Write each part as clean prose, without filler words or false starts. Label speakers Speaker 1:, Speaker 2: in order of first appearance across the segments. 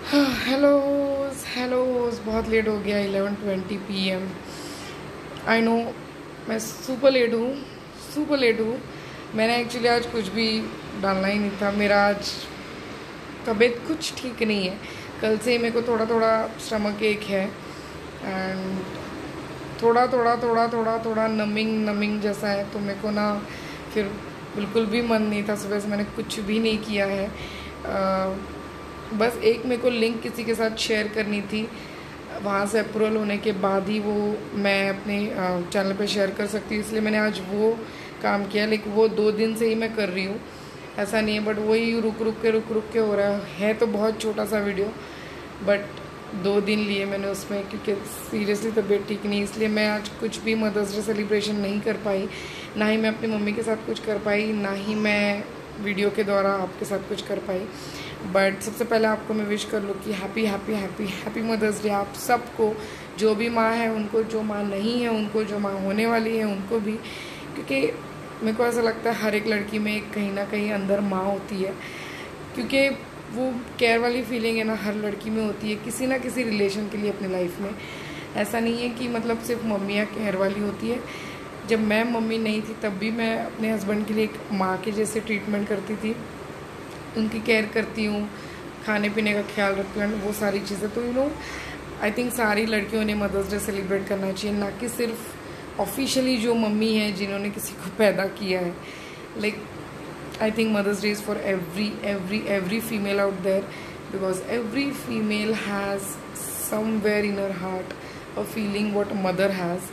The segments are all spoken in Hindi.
Speaker 1: हेलोज बहुत लेट हो गया। 11:20 PM। आई नो मैं सुपर लेट हूँ। मैंने एक्चुअली आज कुछ भी डालना ही नहीं था। मेरा आज तबीयत कुछ ठीक नहीं है। कल से मेरे को थोड़ा स्टमक एक है एंड थोड़ा नमिंग जैसा है। तो मेरे को ना फिर बिल्कुल भी मन नहीं था। सुबह से मैंने कुछ भी नहीं किया है। बस एक मेरे को लिंक किसी के साथ शेयर करनी थी, वहाँ से अप्रूवल होने के बाद ही वो मैं अपने चैनल पे शेयर कर सकती हूँ। इसलिए मैंने आज वो काम किया। लेकिन वो 2 दिन से ही मैं कर रही हूँ, ऐसा नहीं है। बट वही रुक के हो रहा है। तो बहुत छोटा सा वीडियो, बट 2 दिन लिए मैंने उसमें, क्योंकि सीरियसली तबीयत ठीक नहीं। इसलिए मैं आज कुछ भी मदर्स डे सेलिब्रेशन नहीं कर पाई, ना ही मैं अपनी मम्मी के साथ कुछ कर पाई, ना ही मैं वीडियो के द्वारा आपके साथ कुछ कर पाई। बट सबसे पहले आपको मैं विश कर लूँ कि हैप्पी मदर्स डे आप सबको। जो भी माँ है उनको, जो माँ नहीं है उनको, जो माँ होने वाली है उनको भी। क्योंकि मेरे को ऐसा लगता है हर एक लड़की में कहीं ना कहीं अंदर माँ होती है, क्योंकि वो केयर वाली फीलिंग है ना हर लड़की में होती है किसी ना किसी रिलेशन के लिए अपनी लाइफ में। ऐसा नहीं है कि मतलब सिर्फ मम्मियाँ केयर वाली होती है। जब मैं मम्मी नहीं थी तब भी मैं अपने हस्बैंड के लिए एक माँ के जैसे ट्रीटमेंट करती थी, उनकी केयर करती हूँ, खाने पीने का ख्याल रखती हूँ, वो सारी चीज़ें। तो आई थिंक सारी लड़कियों ने मदर्स डे सेलिब्रेट करना चाहिए, ना कि सिर्फ ऑफिशियली जो मम्मी है जिन्होंने किसी को पैदा किया है। Like I think Mother's Day is for every female out there, because every female has somewhere in her heart a feeling what a mother has.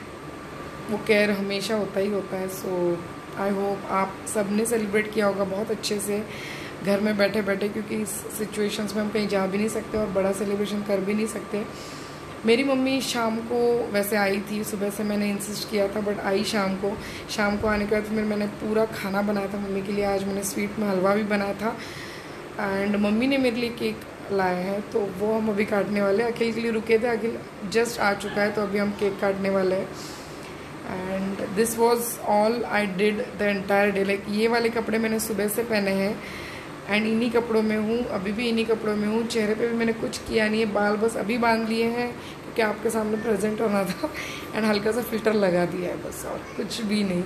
Speaker 1: वो केयर हमेशा होता ही होता है। सो आई होप आप सब ने सेलिब्रेट किया होगा बहुत अच्छे से घर में बैठे बैठे, क्योंकि इस सिचुएशंस में हम कहीं जा भी नहीं सकते और बड़ा सेलिब्रेशन कर भी नहीं सकते। मेरी मम्मी शाम को वैसे आई थी, सुबह से मैंने इंसिस्ट किया था बट आई शाम को आने के बाद फिर मैंने पूरा खाना बनाया था मम्मी के लिए। आज मैंने स्वीट में हलवा भी बनाया था एंड मम्मी ने मेरे लिए केक लाया है, तो वो हम अभी काटने वाले हैं। अखिल के लिए रुके थे, अखिल जस्ट आ चुका है, तो अभी हम केक काटने वाले हैं। And this was all I did the entire day. Like ये वाले कपड़े मैंने सुबह से पहने हैं एंड इन्हीं कपड़ों में हूँ, अभी भी इन्हीं कपड़ों में हूँ। चेहरे पे भी मैंने कुछ किया नहीं है, बाल बस अभी बांध लिए हैं क्योंकि आपके सामने प्रेजेंट होना था एंड हल्का सा फिल्टर लगा दिया है बस, और कुछ भी नहीं।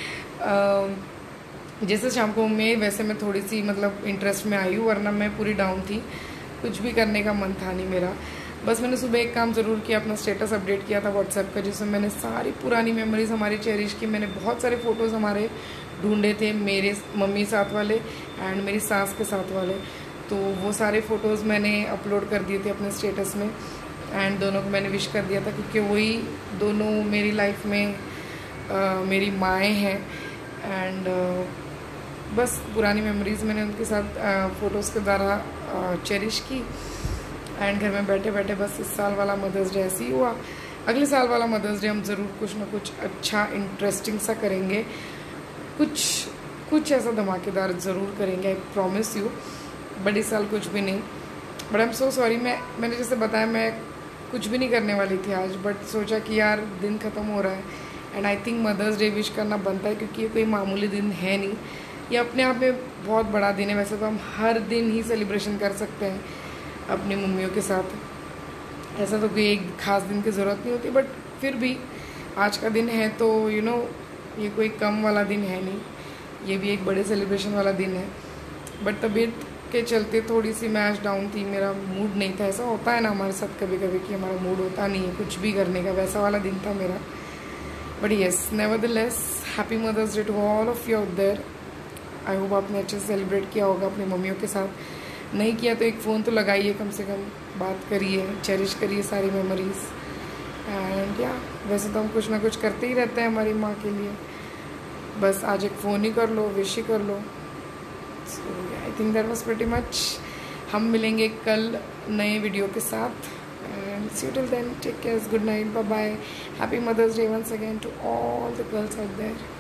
Speaker 1: जैसे शाम को मैं वैसे मैं थोड़ी सी मतलब इंटरेस्ट में आई हूँ, वरना मैं पूरी डाउन थी, कुछ भी करने का मन था नहीं मेरा। बस मैंने सुबह एक काम ज़रूर किया, अपना स्टेटस अपडेट किया था व्हाट्सएप का, जिसमें मैंने सारी पुरानी मेमोरीज़ हमारी चेरिश की। मैंने बहुत सारे फ़ोटोज़ हमारे ढूंढे थे, मेरे मम्मी साथ वाले एंड मेरी सास के साथ वाले। तो वो सारे फ़ोटोज़ मैंने अपलोड कर दिए थे अपने स्टेटस में एंड दोनों को मैंने विश कर दिया था, क्योंकि वही दोनों मेरी लाइफ में मेरी माएँ हैं। एंड बस पुरानी मेमोरीज़ मैंने उनके साथ फ़ोटोज़ के द्वारा चेरिश की। एंड घर में बैठे बैठे बस इस साल वाला मदर्स डे ऐसे ही हुआ। अगले साल वाला मदर्स डे हम ज़रूर कुछ ना कुछ अच्छा इंटरेस्टिंग सा करेंगे, कुछ ऐसा धमाकेदार ज़रूर करेंगे, आई प्रॉमिस यू। बट इस साल कुछ भी नहीं। But I am so sorry. मैंने जैसे बताया मैं कुछ भी नहीं करने वाली थी आज, बट सोचा कि यार दिन ख़त्म हो रहा है and I think mother's day wish करना बनता है, क्योंकि ये कोई मामूली दिन है नहीं, ये अपने आप में बहुत बड़ा दिन है। वैसे तो हम हर दिन ही सेलिब्रेशन कर सकते हैं अपनी मम्मियों के साथ, ऐसा तो कोई एक ख़ास दिन की ज़रूरत नहीं होती, बट फिर भी आज का दिन है तो ये कोई कम वाला दिन है नहीं, ये भी एक बड़े सेलिब्रेशन वाला दिन है। बट तबीयत के चलते थोड़ी सी मैं आज डाउन थी, मेरा मूड नहीं था। ऐसा होता है ना हमारे साथ कभी कभी कि हमारा मूड होता नहीं है कुछ भी करने का, वैसा वाला दिन था मेरा। But yes, nevertheless happy mother's day to all of you out there. I hope आपने अच्छे से सेलिब्रेट किया होगा अपनी मम्मियों के साथ। नहीं किया तो एक फ़ोन तो लगाइए, कम से कम बात करिए, चेरिश करिए सारी मेमोरीज़। एंड या वैसे तो हम कुछ ना कुछ करते ही रहते हैं हमारी माँ के लिए, बस आज एक फ़ोन ही कर लो, विश ही कर लो। So I think that was pretty much. हम मिलेंगे कल नए वीडियो के साथ and see you till then, take care, good night, bye bye, happy mother's day once again to all the girls out there.